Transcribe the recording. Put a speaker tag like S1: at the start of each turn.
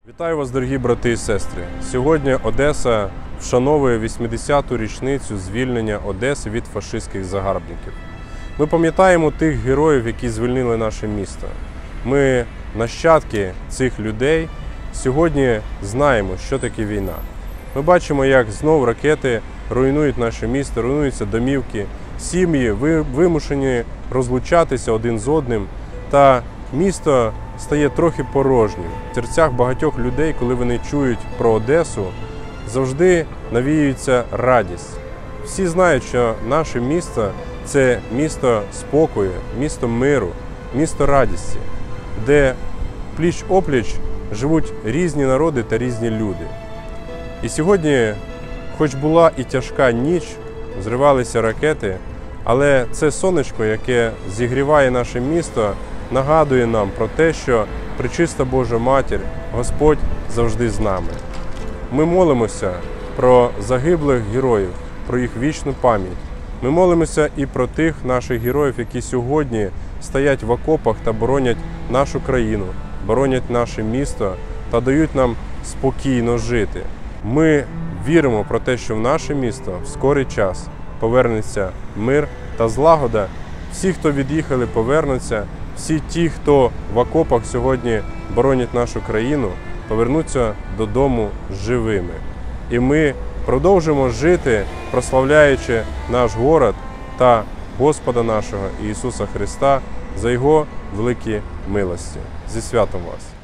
S1: Вітаю вас, дорогі брати і сестри! Сьогодні Одеса вшановує 80-ту річницю звільнення Одеси від фашистських загарбників. Ми пам'ятаємо тих героїв, які звільнили наше місто. Ми, нащадки цих людей, сьогодні знаємо, що таке війна. Ми бачимо, як знов ракети руйнують наше місто, руйнуються домівки, сім'ї вимушені розлучатися один з одним, та місто стає трохи порожнім. В серцях багатьох людей, коли вони чують про Одесу, завжди навіюється радість. Всі знають, що наше місто – це місто спокою, місто миру, місто радості, де пліч-опліч живуть різні народи та різні люди. І сьогодні, хоч була і тяжка ніч, зривалися ракети, але це сонечко, яке зігріває наше місто, нагадує нам про те, що Пречиста Божа Матір, Господь завжди з нами. Ми молимося про загиблих героїв, про їх вічну пам'ять. Ми молимося і про тих наших героїв, які сьогодні стоять в окопах та боронять нашу країну, боронять наше місто та дають нам спокійно жити. Ми віримо про те, що в наше місто в скорий час повернеться мир та злагода. Всі, хто від'їхали, повернуться. Всі ті, хто в окопах сьогодні боронять нашу країну, повернуться додому живими. І ми продовжимо жити, прославляючи наш город та Господа нашого Ісуса Христа за Його великі милості. Зі святом вас!